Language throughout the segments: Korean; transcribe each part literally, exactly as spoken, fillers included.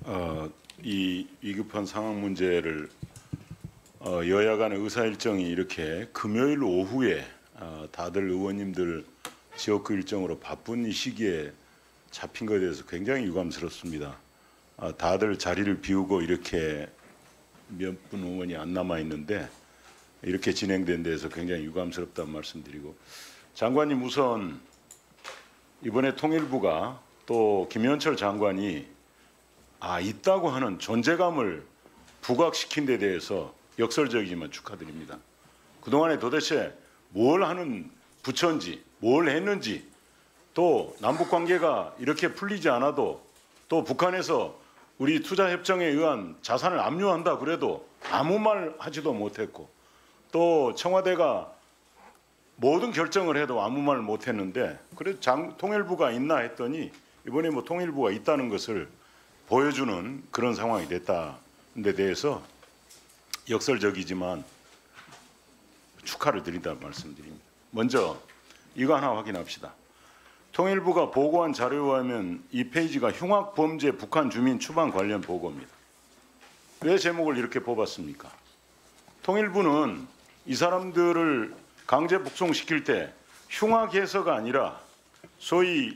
어, 이 위급한 상황 문제를 어, 여야 간의 의사 일정이 이렇게 금요일 오후에 어, 다들 의원님들 지역구 일정으로 바쁜 이 시기에 잡힌 것에 대해서 굉장히 유감스럽습니다. 어, 다들 자리를 비우고 이렇게 몇 분 의원이 안 남아 있는데 이렇게 진행된 데에서 굉장히 유감스럽다는 말씀드리고, 장관님 우선 이번에 통일부가 또 김현철 장관이 아 있다고 하는 존재감을 부각시킨 데 대해서 역설적이지만 축하드립니다. 그동안에 도대체 뭘 하는 부처인지 뭘 했는지, 또 남북관계가 이렇게 풀리지 않아도 또 북한에서 우리 투자협정에 의한 자산을 압류한다 그래도 아무 말 하지도 못했고, 또 청와대가 모든 결정을 해도 아무 말 못했는데 그래도 장, 통일부가 있나 했더니 이번에 뭐 통일부가 있다는 것을 보여주는 그런 상황이 됐다는 데 대해서 역설적이지만 축하를 드린다는 말씀드립니다. 먼저 이거 하나 확인합시다. 통일부가 보고한 자료에 하면 이 페이지가 흉악범죄 북한 주민 추방 관련 보고입니다. 왜 제목을 이렇게 뽑았습니까? 통일부는 이 사람들을 강제 북송시킬 때 흉악해서가 아니라 소위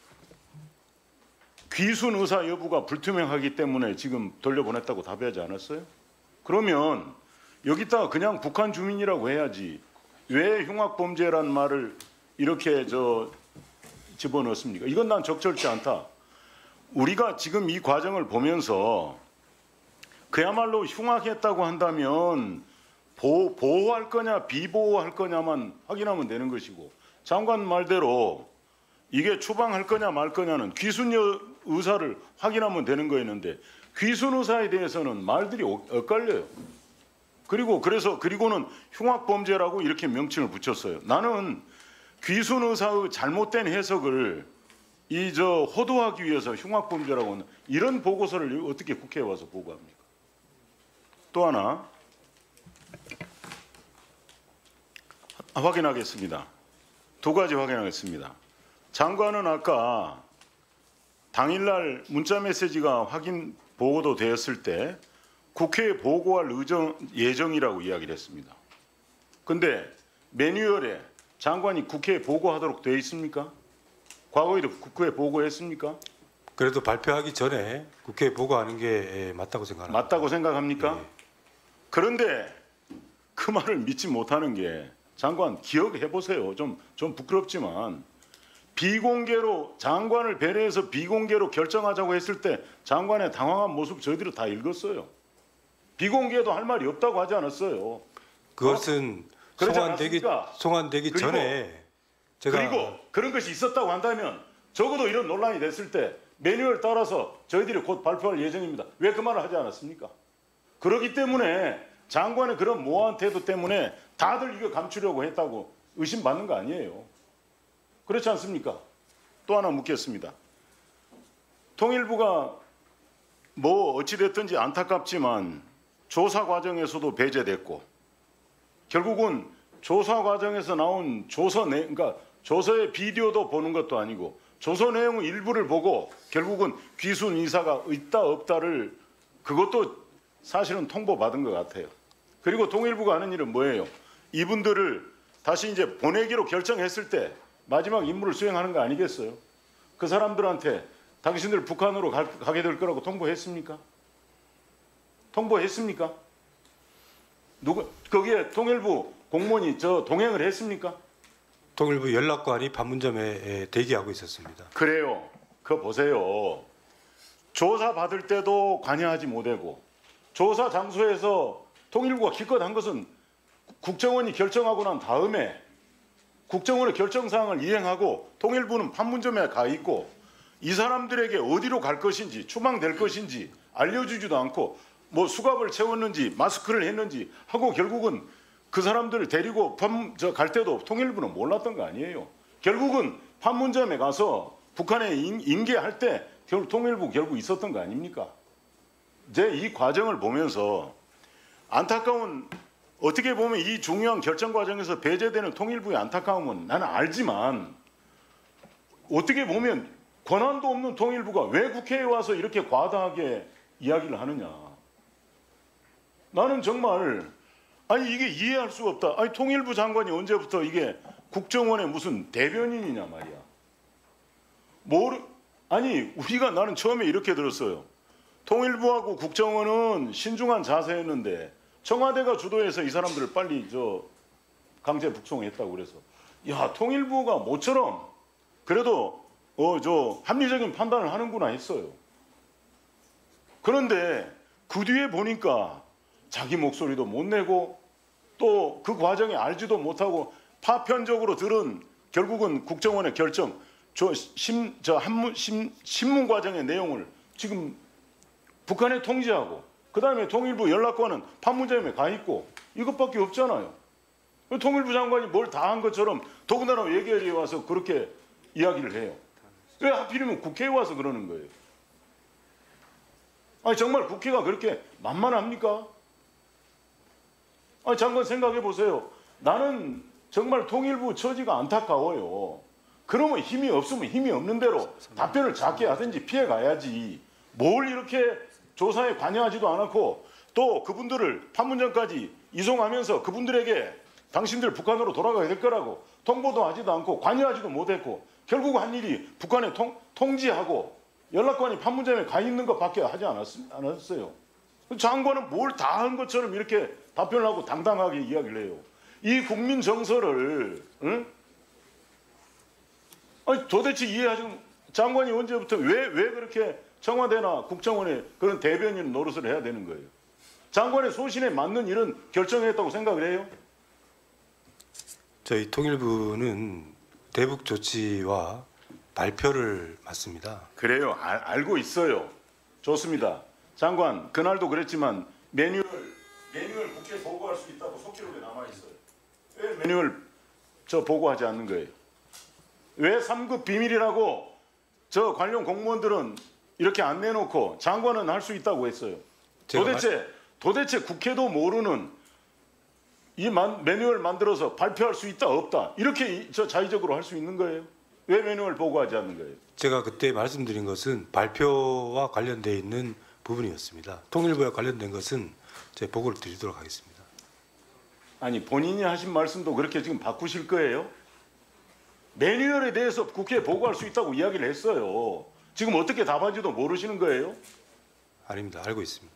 귀순 의사 여부가 불투명하기 때문에 지금 돌려보냈다고 답하지 않았어요? 그러면 여기다가 그냥 북한 주민이라고 해야지 왜 흉악범죄란 말을 이렇게 저 집어넣습니까? 이건 난 적절치 않다. 우리가 지금 이 과정을 보면서 그야말로 흉악했다고 한다면 보, 보호할 거냐 비보호할 거냐만 확인하면 되는 것이고, 장관 말대로 이게 추방할 거냐 말 거냐는 귀순 의사를 확인하면 되는 거였는데 귀순 의사에 대해서는 말들이 엇갈려요. 그리고 그래서 그리고는 흉악범죄라고 이렇게 명칭을 붙였어요. 나는 귀순 의사의 잘못된 해석을 이 저 호도하기 위해서 흉악범죄라고 하는 이런 보고서를 어떻게 국회에 와서 보고합니까? 또 하나 확인하겠습니다. 두 가지 확인하겠습니다. 장관은 아까 당일날 문자 메시지가 확인 보고도 되었을 때 국회에 보고할 의정, 예정이라고 이야기를 했습니다. 근데 매뉴얼에 장관이 국회에 보고하도록 되어 있습니까? 과거에도 국회에 보고했습니까? 그래도 발표하기 전에 국회에 보고하는 게 맞다고 생각합니다. 맞다고 생각합니까? 네. 그런데 그 말을 믿지 못하는 게, 장관 기억해 보세요. 좀, 좀 부끄럽지만 비공개로 장관을 배려해서 비공개로 결정하자고 했을 때 장관의 당황한 모습 저희들이 다 읽었어요. 비공개도 할 말이 없다고 하지 않았어요. 그것은 어? 송환되기, 송환되기 그리고, 전에 제가 그리고 그런 것이 있었다고 한다면 적어도 이런 논란이 됐을 때 매뉴얼 따라서 저희들이 곧 발표할 예정입니다. 왜 그 말을 하지 않았습니까? 그렇기 때문에 장관의 그런 모호한 태도 때문에 다들 이거 감추려고 했다고 의심받는 거 아니에요. 그렇지 않습니까? 또 하나 묻겠습니다. 통일부가 뭐 어찌됐든지 안타깝지만 조사 과정에서도 배제됐고, 결국은 조사 과정에서 나온 조서 내, 그러니까 조서의 비디오도 보는 것도 아니고 조서 내용 일부를 보고 결국은 귀순 의사가 있다 없다를 그것도 사실은 통보받은 것 같아요. 그리고 통일부가 하는 일은 뭐예요? 이분들을 다시 이제 보내기로 결정했을 때 마지막 임무를 수행하는 거 아니겠어요? 그 사람들한테 당신들 북한으로 가, 가게 될 거라고 통보했습니까? 통보했습니까? 누구 거기에 통일부 공무원이 저 동행을 했습니까? 통일부 연락관이 판문점에 대기하고 있었습니다. 그래요. 그거 보세요. 조사 받을 때도 관여하지 못하고, 조사 장소에서 통일부가 기껏 한 것은 국정원이 결정하고 난 다음에 국정원의 결정사항을 이행하고 통일부는 판문점에 가 있고 이 사람들에게 어디로 갈 것인지 추방될 것인지 알려주지도 않고 뭐 수갑을 채웠는지 마스크를 했는지 하고 결국은 그 사람들을 데리고 판, 저 갈 때도 통일부는 몰랐던 거 아니에요. 결국은 판문점에 가서 북한에 인, 인계할 때 결국 통일부 결국 있었던 거 아닙니까? 이제 이 과정을 보면서 안타까운, 어떻게 보면 이 중요한 결정 과정에서 배제되는 통일부의 안타까움은 나는 알지만 어떻게 보면 권한도 없는 통일부가 왜 국회에 와서 이렇게 과다하게 이야기를 하느냐. 나는 정말 아니 이게 이해할 수가 없다. 아니 통일부 장관이 언제부터 이게 국정원의 무슨 대변인이냐 말이야. 모르 아니 우리가 나는 처음에 이렇게 들었어요. 통일부하고 국정원은 신중한 자세였는데 청와대가 주도해서 이 사람들을 빨리 저 강제 북송했다고 그래서 야 통일부가 모처럼 그래도 어 저 합리적인 판단을 하는구나 했어요. 그런데 그 뒤에 보니까 자기 목소리도 못 내고 또 그 과정에 알지도 못하고 파편적으로 들은 결국은 국정원의 결정 저심저 한문 심, 신문 과정의 내용을 지금 북한에 통지하고 그 다음에 통일부 연락관은 판문점에 가 있고 이것밖에 없잖아요. 통일부 장관이 뭘 다 한 것처럼 더군다나 외교에 와서 그렇게 이야기를 해요. 왜 하필이면 국회에 와서 그러는 거예요? 아니 정말 국회가 그렇게 만만합니까? 아니 장관 생각해 보세요. 나는 정말 통일부 처지가 안타까워요. 그러면 힘이 없으면 힘이 없는 대로 답변을 작게 하든지 피해 가야지. 뭘 이렇게 조사에 관여하지도 않았고 또 그분들을 판문점까지 이송하면서 그분들에게 당신들 북한으로 돌아가야 될 거라고 통보도 하지도 않고 관여하지도 못했고 결국 한 일이 북한에 통, 통지하고 연락관이 판문점에 가 있는 것밖에 하지 않았, 않았어요. 장관은 뭘 다 한 것처럼 이렇게 답변을 하고 당당하게 이야기를 해요. 이 국민 정서를 응? 아니 도대체 이해하지 장관이 언제부터 왜, 왜 그렇게 청와대나 국정원에 그런 대변인 노릇을 해야 되는 거예요? 장관의 소신에 맞는 이런 결정을 했다고 생각을 해요? 저희 통일부는 대북 조치와 발표를 맡습니다. 그래요. 알, 알고 있어요. 좋습니다. 장관 그날도 그랬지만 매뉴얼 매뉴얼 국회에 보고할 수 있다고 속기록에 남아 있어요. 왜 매뉴얼 저 보고하지 않는 거예요? 왜 삼 급 비밀이라고 저 관련 공무원들은 이렇게 안 내놓고 장관은 할 수 있다고 했어요. 도대체 말... 도대체 국회도 모르는 이 만, 매뉴얼 만들어서 발표할 수 있다 없다 이렇게 저 자의적으로 할 수 있는 거예요? 왜 매뉴얼 보고하지 않는 거예요? 제가 그때 말씀드린 것은 발표와 관련되어 있는 부분이었습니다. 통일부와 관련된 것은 제 보고를 드리도록 하겠습니다. 아니 본인이 하신 말씀도 그렇게 지금 바꾸실 거예요? 매뉴얼에 대해서 국회에 보고할 수 있다고 이야기를 했어요. 지금 어떻게 답한지도 모르시는 거예요? 아닙니다. 알고 있습니다.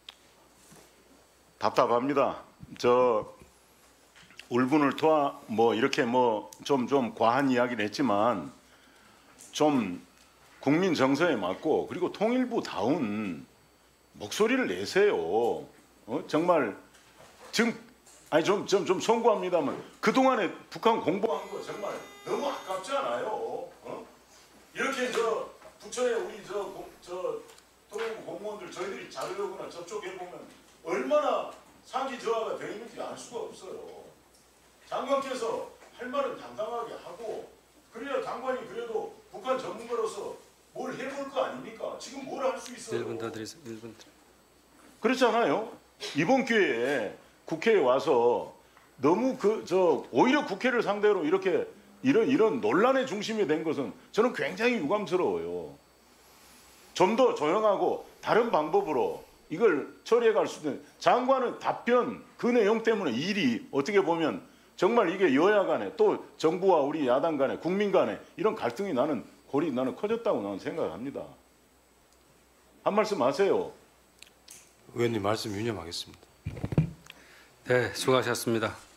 답답합니다. 저 울분을 토하 뭐 이렇게 뭐 좀 좀 과한 이야기를 했지만 좀 국민 정서에 맞고 그리고 통일부다운 목소리를 내세요. 어? 정말 지금 아니 좀 좀 좀 송구합니다만 그 동안에 북한 공부한 거 정말 너무 아깝지 않아요? 어? 이렇게 저 부처에 우리 저 저 통일부 공무원들 저희들이 자료거나 접촉해 보면 얼마나 상기 저하가 되어 있는지 알 수가 없어요. 장관께서 할 말은 당당하게 하고 그래야 장관이 그래도 북한 전문가로서 뭘 해볼 거 아닙니까? 지금 뭘 할 수 있어요? 일 분 더 드리세요. 일 분. 그렇잖아요. 이번 기회에 국회에 와서 너무 그 저 오히려 국회를 상대로 이렇게 이런 이런 논란의 중심이 된 것은 저는 굉장히 유감스러워요. 좀 더 조용하고 다른 방법으로 이걸 처리해 갈 수 있는 장관은 답변 그 내용 때문에 일이 어떻게 보면 정말 이게 여야 간에 또 정부와 우리 야당 간에 국민 간에 이런 갈등이 나는 골이 나는 커졌다고 나는 생각합니다. 한 말씀 하세요. 의원님 말씀 유념하겠습니다. 네, 수고하셨습니다.